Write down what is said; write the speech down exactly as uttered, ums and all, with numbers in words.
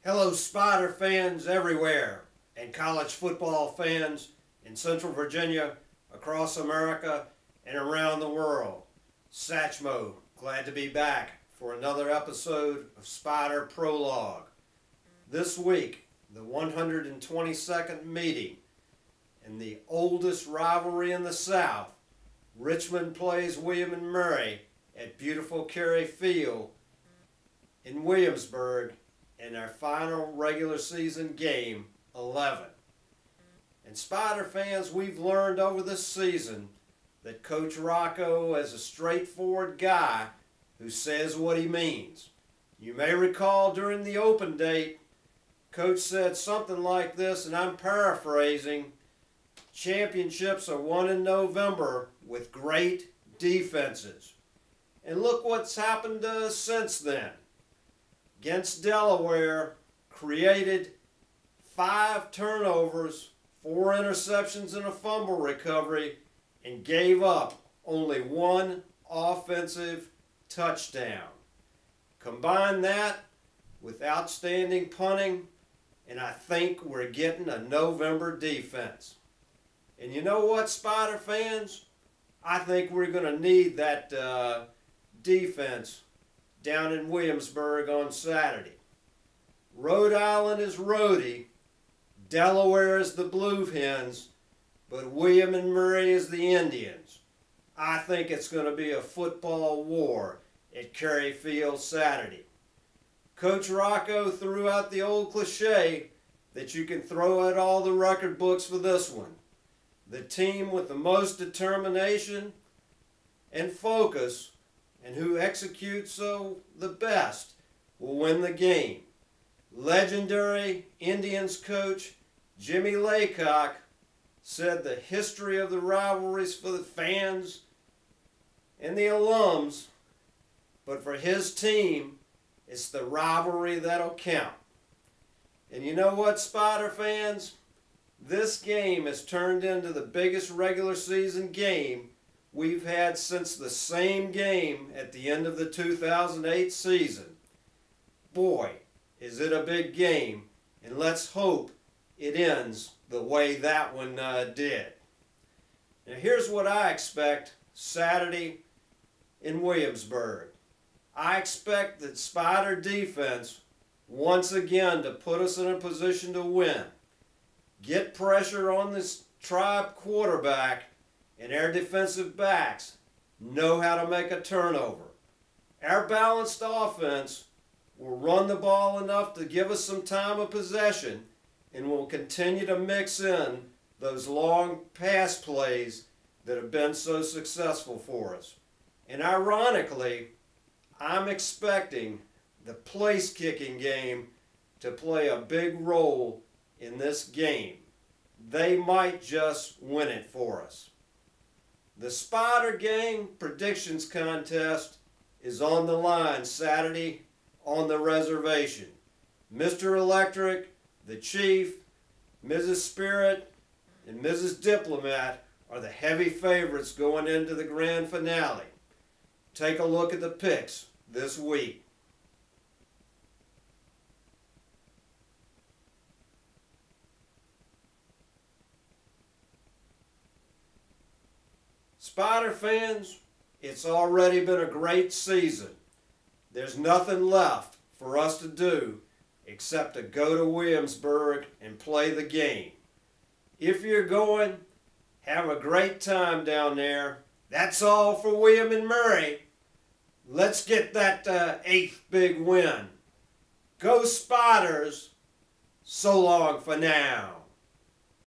Hello, Spider fans everywhere, and college football fans in Central Virginia, across America, and around the world. Satchmo, glad to be back for another episode of Spider Prologue. This week, the one hundred twenty-second meeting in the oldest rivalry in the South. Richmond plays William and Mary at beautiful Carey Field in Williamsburg in our final regular season game, eleven. And Spider fans, we've learned over this season that Coach Rocco is a straightforward guy who says what he means. You may recall during the open date, Coach said something like this, and I'm paraphrasing: championships are won in November with great defenses. And look what's happened uh, since then. Against Delaware, created five turnovers, four interceptions and a fumble recovery, and gave up only one offensive touchdown. Combine that with outstanding punting, and I think we're getting a November defense. And you know what, Spider fans? I think we're going to need that uh, defense down in Williamsburg on Saturday. Rhode Island is Rhodey, Delaware is the Blue Hens, but William and Mary is the Indians. I think it's going to be a football war at Carey Field Saturday. Coach Rocco threw out the old cliche that you can throw out all the record books for this one. The team with the most determination and focus and who executes so the best will win the game. Legendary Indians coach Jimmy Laycock said the history of the rivalries for the fans and the alums, but for his team, it's the rivalry that'll count. And you know what, Spider fans? This game has turned into the biggest regular season game we've had since the same game at the end of the two thousand eight season. Boy, is it a big game, and let's hope it ends the way that one uh, did. Now here's what I expect Saturday in Williamsburg. I expect that Spider defense once again to put us in a position to win. Get pressure on this Tribe quarterback, and our defensive backs know how to make a turnover. Our balanced offense will run the ball enough to give us some time of possession, and will continue to mix in those long pass plays that have been so successful for us. And ironically, I'm expecting the place-kicking game to play a big role in this game. They might just win it for us. The Spider Gang Predictions Contest is on the line Saturday on the reservation. Mister Electric, the Chief, Missus Spirit, and Missus Diplomat are the heavy favorites going into the grand finale. Take a look at the picks this week. Spider fans, it's already been a great season. There's nothing left for us to do except to go to Williamsburg and play the game. If you're going, have a great time down there. That's all for William and Mary. Let's get that uh, eighth big win. Go Spiders. So long for now.